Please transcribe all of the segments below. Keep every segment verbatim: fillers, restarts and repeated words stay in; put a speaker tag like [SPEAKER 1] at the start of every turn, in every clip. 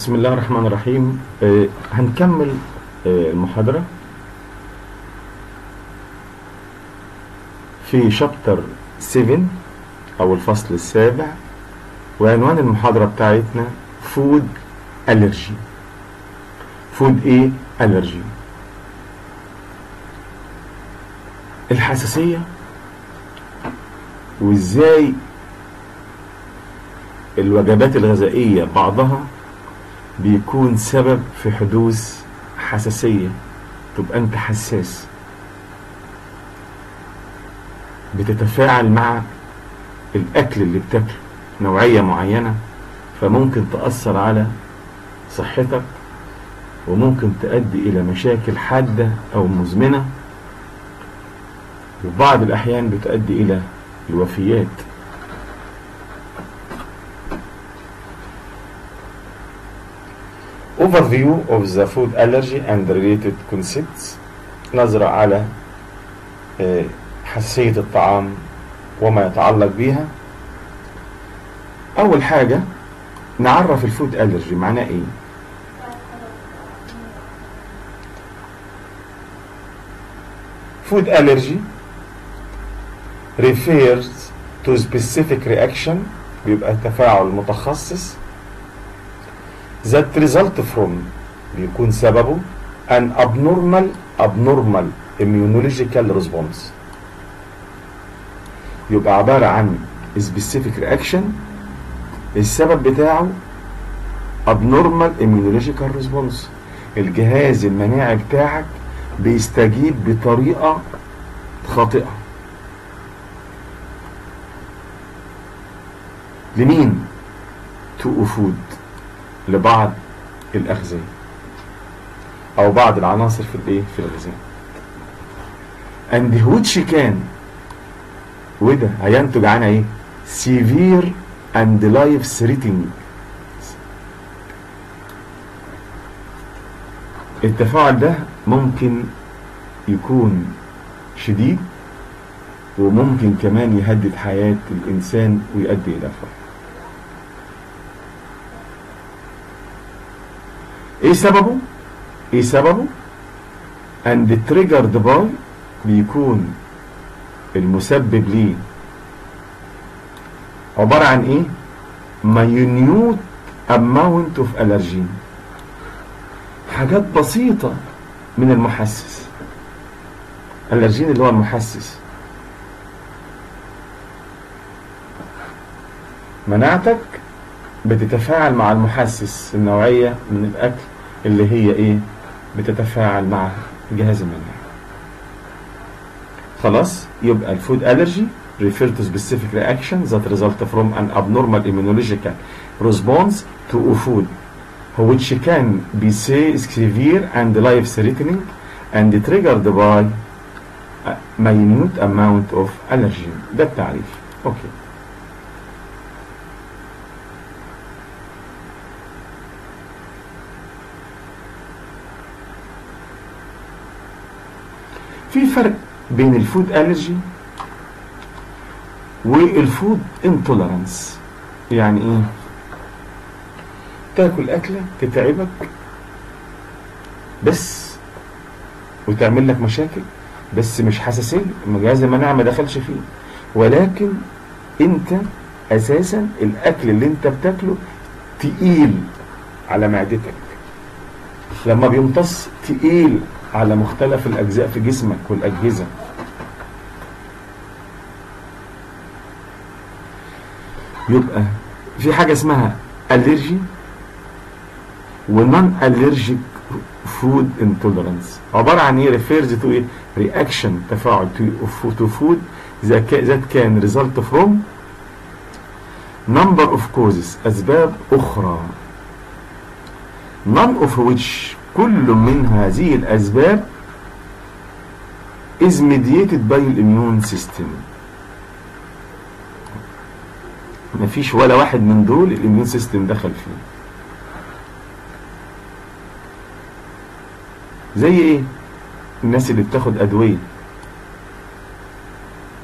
[SPEAKER 1] بسم الله الرحمن الرحيم. آه هنكمل آه المحاضرة في شابتر سبعة أو الفصل السابع، وعنوان المحاضرة بتاعتنا فود ألرجي. فود إيه؟ ألرجي. الحساسية وإزاي الوجبات الغذائية بعضها بيكون سبب في حدوث حساسية، تبقى انت حساس بتتفاعل مع الاكل اللي بتاكله نوعية معينة، فممكن تأثر على صحتك وممكن تؤدي الى مشاكل حادة او مزمنة، وبعض الاحيان بتؤدي الى الوفيات. Overview of the food allergy and related concepts. نظرة على حساسية الطعام وما يتعلق بها. أول حاجة نعرف الفود ألرجي معناه إيه. Food allergy refers to specific reaction، بيبقى تفاعل متخصص that result from، بيكون سببه an abnormal abnormal immunological response، يبقى عبارة عن specific reaction السبب بتاعه abnormal immunological response، الجهاز المناعي بتاعك بيستجيب بطريقة خاطئة. لمين؟ to food، لبعض الأغذية أو بعض العناصر في الإيه؟ في الغذاء. and which can، وده هينتج عنها إيه؟ severe and life threatening. التفاعل ده ممكن يكون شديد وممكن كمان يهدد حياة الإنسان ويؤدي إلى الفقر. ايه سببه؟ ايه سببه؟ and triggered by، بيكون المسبب ليه عبارة عن ايه؟ minute amount of allergen، حاجات بسيطة من المحسس. الألرجين اللي هو المحسس. مناعتك بتتفاعل مع المحسس، النوعية من الأكل اللي هي إيه؟ بتتفاعل مع الجهاز المناعي. خلاص؟ يبقى الفود ألرجي refer to specific reaction that result from an abnormal immunological response to a food which can be severe and life threatening and triggered by a minute amount of allergen. ده التعريف. أوكي. في فرق بين الفود ألرجي والفود انتولرانس. يعني ايه؟ تاكل أكلة تتعبك بس وتعمل لك مشاكل، بس مش حساسية، جهاز المناعة ما دخلش فيه، ولكن انت اساسا الاكل اللي انت بتاكله تقيل على معدتك، لما بيمتص تقيل على مختلف الأجزاء في جسمك والأجهزة. يبقى في حاجة اسمها ألرجي ونون ألرجيك فود انتولرانس. عبارة عن ايه؟ refers to ايه؟ reaction، تفاعل to food that can result from number of causes، أسباب أخرى، none of which، كل من هذه الأسباب is mediated by the immune system. مفيش ولا واحد من دول الاميون سيستم دخل فيه. زي ايه؟ الناس اللي بتاخد أدوية،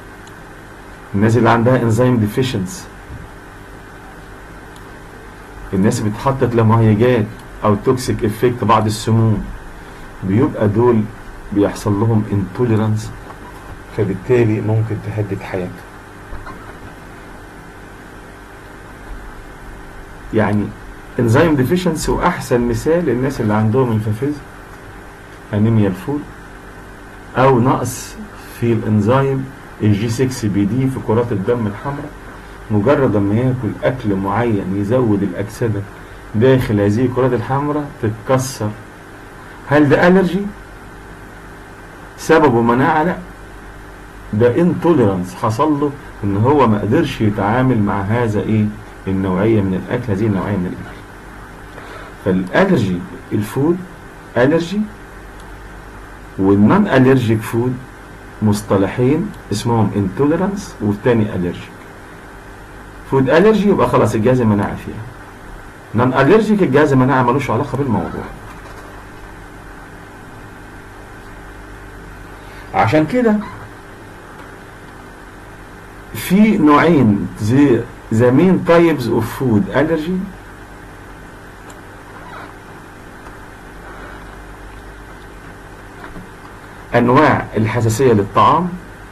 [SPEAKER 1] الناس اللي عندها انزيم ديفيشنس، الناس بتحطت لمهيجات او توكسيك افكت بعض السموم، بيبقى دول بيحصل لهم انتوليرانس، فبالتالي ممكن تهدد حياتهم. يعني انزيم ديفيشنسي، واحسن مثال الناس اللي عندهم انفافيزم، انيميا الفول، او نقص في الانزيم الجي ستة بي دي في كرات الدم الحمراء. مجرد ما ياكل اكل معين يزود الاكسده داخل هذه الكرات الحمراء تتكسر. هل ده الرجي؟ سببه مناعه؟ لا، ده انتوليرانس حصل له، ان هو ما قدرش يتعامل مع هذا ايه النوعيه من الاكل، هذه النوعيه من الاكل. فالالرجي الفود الرجي، والنون الرجيك فود مصطلحين اسمهم انتوليرانس والتاني الرجي. فود الرجي يبقى خلاص الجهاز المناعي فيها، نون الرجيك الجهاز المناعي ملوش علاقه بالموضوع. عشان كده في نوعين زي the main types of food allergy. انواع الحساسيه للطعام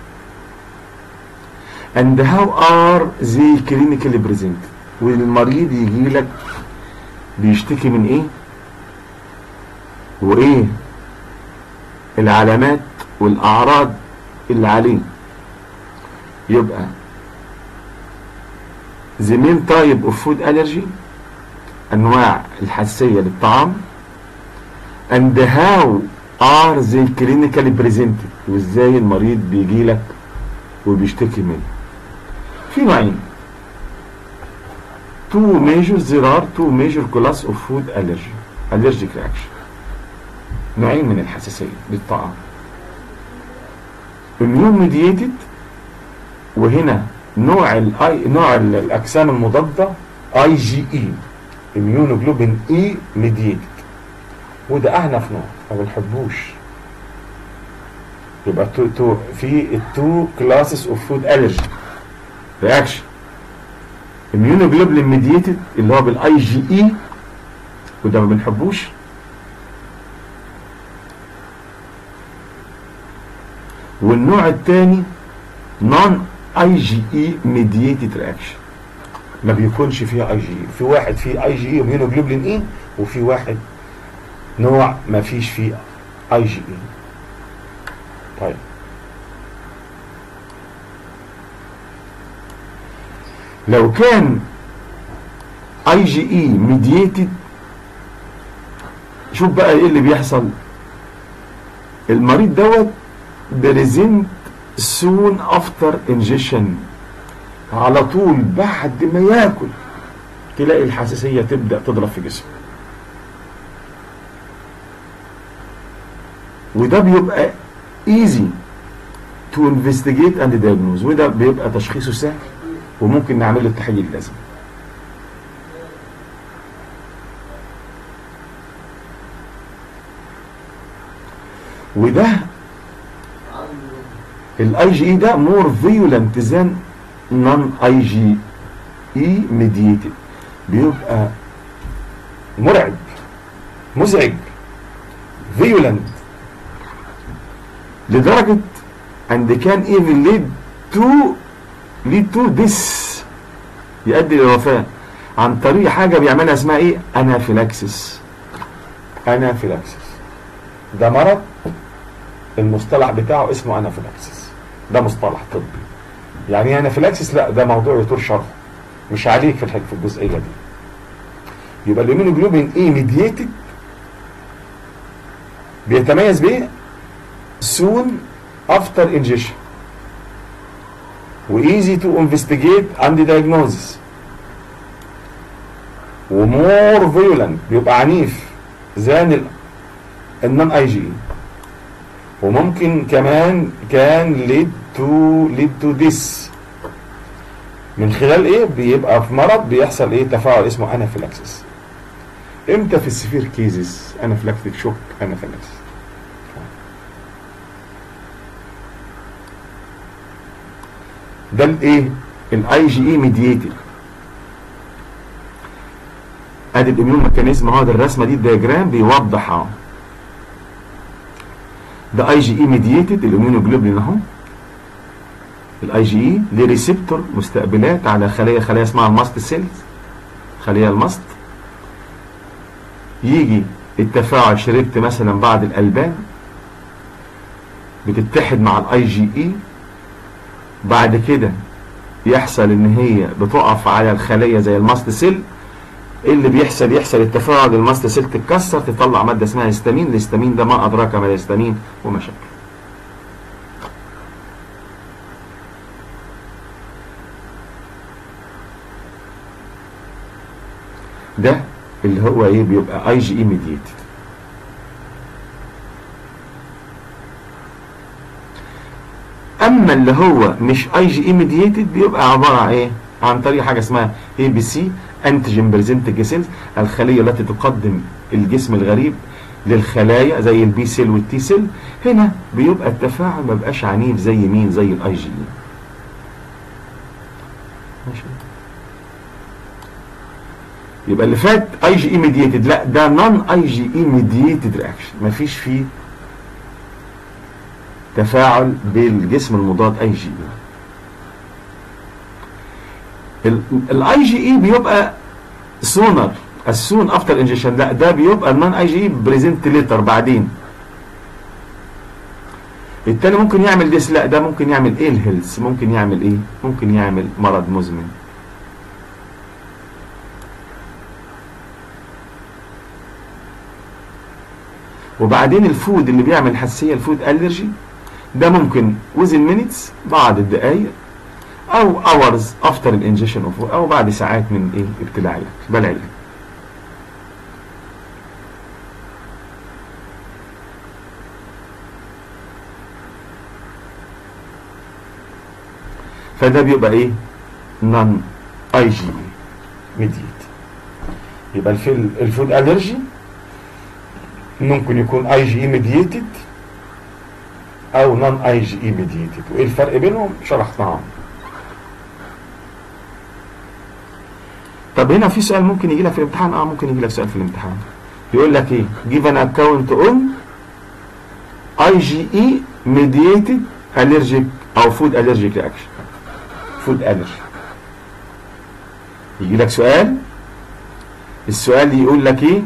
[SPEAKER 1] and how are they clinically presented. والمريض يجي لك بيشتكي من ايه، وايه العلامات والاعراض اللي عليه. يبقى the main type of food allergy انواع الحساسيه للطعام and how are they clinically presented، وازاي المريض بيجي لك وبيشتكي منه. في نوعين، two major there are two major class of food allergy allergic reaction. نوعين من الحساسيه للطعام، immune mediated، وهنا نوع الاي نوع الاجسام المضاده اي جي اي immunoglobulin اي mediated، وده اعنف نوع ما بنحبوش. يبقى تو تو في التو كلاسز اوف فود الرجي رياكشن، immunoglobulin ميديتد اللي هو بالاي جي اي وده ما بنحبوش، والنوع الثاني نون اي جي اي ميديتد رياكشن، ما بيكونش فيها اي جي اي. في واحد فيه اي جي اي immunoglobulin اي، وفي واحد نوع ما فيش فيه اي جي اي. طيب لو كان اي جي اي ميديتد، شوف بقى ايه اللي بيحصل. المريض دوت بريزنت سون افتر انجيشن، على طول بعد ما ياكل تلاقي الحساسيه تبدا تضرب في جسمه، وده بيبقى easy to investigate and diagnose، وده بيبقى تشخيصه سهل وممكن نعمل له التحليل اللازم. وده الاي جي اي ده more violent than non اي جي اي mediated، بيبقى مرعب مزعج violent لدرجة and can even lead to lead to this، يؤدي للوفاة عن طريق حاجة بيعملها اسمها ايه؟ انافيلاكسس. انافيلاكسس ده مرض المصطلح بتاعه اسمه انافيلاكسس، ده مصطلح طبي. يعني ايه انافيلاكسس؟ لا ده موضوع يطول شرحه، مش عليك في الحاجة في الجزئية دي. يبقى الاميونوجلوبين ايه ميدياتد بيتميز بايه؟ soon after ingestion و easy to investigate and diagnosis و more violent، بيبقى عنيف زي النون اي جي، وممكن كمان كان lead to lead to this من خلال ايه؟ بيبقى في مرض بيحصل ايه؟ تفاعل اسمه انافيلاكسس. امتى في السيفير كيزز انافيلاكتيك شوك انافيلاكسس؟ ده الايه؟ الاي جي اي ميديتد. ادي الاميون ميكانيزم اهو، ده الرسمه دي الدياجرام بيوضح اهو. ده اي جي اي ميدييتد الاميونوجلوبولين اهو. الاي جي اي ليه ريسبتور مستقبلات على خليه خليه اسمها الماست سيلز، خليه الماست. يجي التفاعل، شربت مثلا بعض الالبان بتتحد مع الاي جي اي، بعد كده يحصل ان هي بتقف على الخليه زي الماست سيل. ايه اللي بيحصل؟ يحصل التفاعل، الماست سيل تتكسر تطلع ماده اسمها هيستامين. الهيستامين ده ما ادراك ما الهيستامين، ومشاكل. ده اللي هو ايه؟ بيبقى اي جي اي ميدييتد. اما اللي هو مش اي جي اي ميدييتد بيبقى عباره عن ايه؟ عن طريق حاجه اسمها اي بي سي، انتيجين بريزنتنج سيلز، الخليه التي تقدم الجسم الغريب للخلايا زي البي سيل والتي سيل. هنا بيبقى التفاعل ما بقاش عنيف زي مين؟ زي الاي جي اي. ماشي. يبقى اللي فات اي جي اي ميدييتد، لا ده نون اي جي اي ميدييتد رياكشن، مفيش فيه تفاعل بالجسم المضاد اي جي اي. الاي جي اي بيبقى سونر السون افتر انجكشن، لا ده بيبقى النون اي جي اي بريزنت ليتر بعدين. التاني ممكن يعمل ديس، لا ده ممكن يعمل ايه؟ الهيلث. ممكن يعمل ايه؟ ممكن يعمل مرض مزمن. وبعدين الفود اللي بيعمل حساسيه، الفود الرجي، ده ممكن within minutes بعد الدقائق، او hours after الانجكشن اوف، او بعد ساعات من ايه؟ ابتلاع الاكل، بلع الاكل. فده بيبقى ايه؟ نون اي جي ميديت. يبقى الفود الرجي ممكن يكون اي جي اي ميديتد او نون اي جي اي ميديتد. وايه الفرق بينهم؟ شرحناهم. طب هنا في سؤال ممكن يجي لك في الامتحان. اه ممكن يجي لك سؤال في الامتحان يقول لك ايه؟ give an account on اي جي اي mediated allergic او food allergic reaction. food allergy. يجي لك سؤال، السؤال يقول لك ايه؟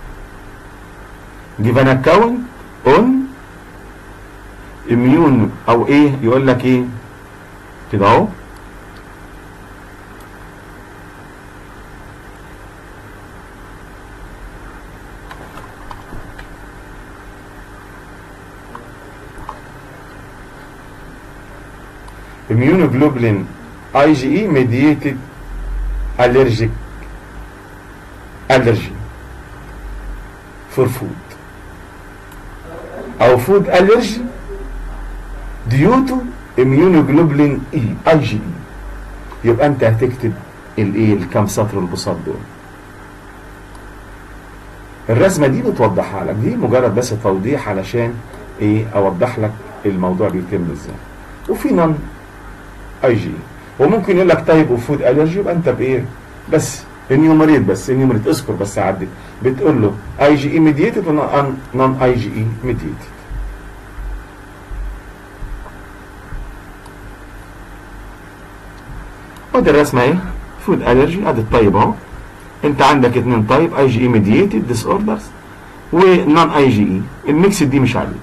[SPEAKER 1] give an account on immune او ايه؟ يقول لك ايه كده اهو، immunoglobulin اي جي اي mediated allergic allergy for food او food allergy due to immunoglobulin E اي جي اي. يبقى انت هتكتب الايه؟ الكام سطر البساط دول. الرسمه دي بتوضحها لك، دي مجرد بس توضيح علشان ايه؟ اوضح لك الموضوع بيتم ازاي. وفي نون اي جي اي، وممكن يقول لك تايب اوف فود الرجي، يبقى انت بايه؟ بس انيومريت، بس انيومريت اذكر بس عدد، بتقول له اي جي اي ميديتد ونون اي جي اي ميديتد. ودي الرسمه ايه؟ فود الرجي، ادي الطيب اهو. انت عندك اتنين طيب، اي جي اي ميديتد ديس اوردرز ونون اي جي اي. الميكس دي مش عليك.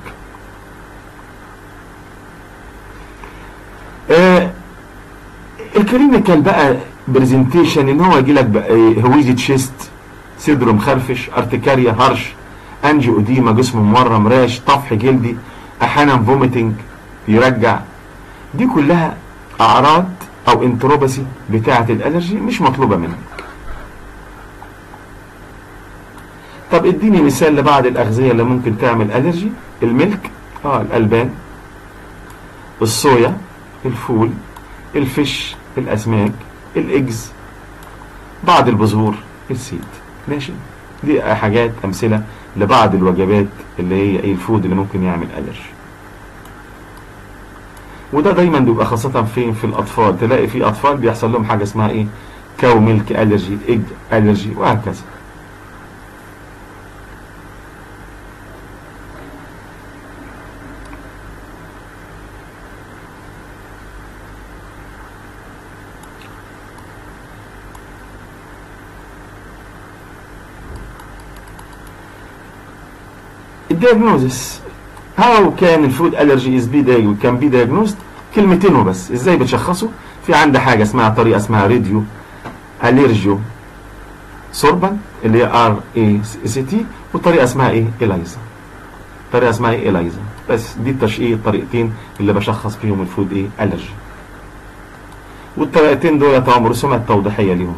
[SPEAKER 1] آه الكلينيكال بقى برزنتيشن ان هو يجي لك هويزي تشيست، صدره مخرفش، ارتكاريا، هرش، انجيو اديما، جسم مورم، راش، طفح جلدي، احيانا فوميتنج، يرجع. دي كلها اعراض او انتروباسي بتاعه الالرجي مش مطلوبه منك. طب اديني مثال لبعض الاغذيه اللي ممكن تعمل الرجي. الملك، اه الالبان، الصويا، الفول، الفش، الاسماك، الاجز، بعض البذور، السيد. ماشي، دي حاجات امثله لبعض الوجبات اللي هي ايه؟ الفود اللي ممكن يعمل الرجي. وده دايما بيبقى خاصه فين؟ في الاطفال. تلاقي في اطفال بيحصل لهم حاجه اسمها ايه؟ كاو ميلك الرجي، ايج الرجي، وهكذا. الدياجنوزس. هاو كان الفود الرجي از بي كان بي دايجنوزد، كلمتين وبس. ازاي بتشخصه؟ في عندي حاجه اسمها طريقه اسمها راديو اليرجيو سوربان اللي هي ار اي سي تي، وطريقه اسمها ايه؟ اليزا. طريقه اسمها ايه؟ اليزا. بس دي التشخيص الطريقتين اللي بشخص فيهم الفود ايه؟ الرجي. والطريقتين دول طبعا رسومات توضيحيه ليهم،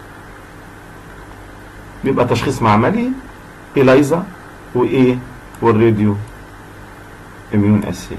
[SPEAKER 1] بيبقى تشخيص معملي اليزا وايه؟ والراديو اميون اسي.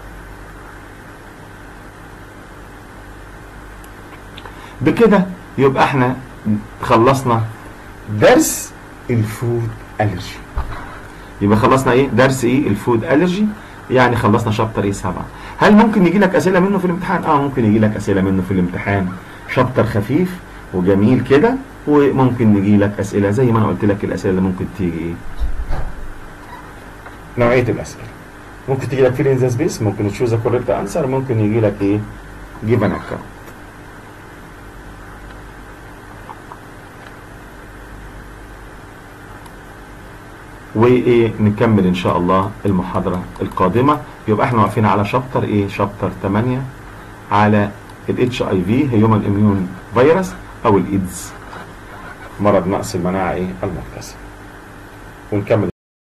[SPEAKER 1] بكده يبقى احنا خلصنا درس الفود الرجي. يبقى خلصنا ايه؟ درس ايه؟ الفود الرجي. يعني خلصنا شابتر ايه؟ سبعة. هل ممكن يجي لك اسئله منه في الامتحان؟ اه ممكن يجي لك اسئله منه في الامتحان. شابتر خفيف وجميل كده، وممكن يجي لك اسئله زي ما انا قلت لك الاسئله اللي ممكن تيجي ايه؟ نوعيه الاسئله ممكن تيجي لك fill in the space، ممكن تشوز كوريكت انسر، ممكن يجي لك ايه؟ give an account. وايه نكمل ان شاء الله المحاضره القادمه. يبقى احنا واقفين على شابتر ايه؟ شابتر ثمانية على الاتش اي في، هيومن اميون فيروس او الايدز، مرض نقص المناعه ايه؟ المكتسب. ونكمل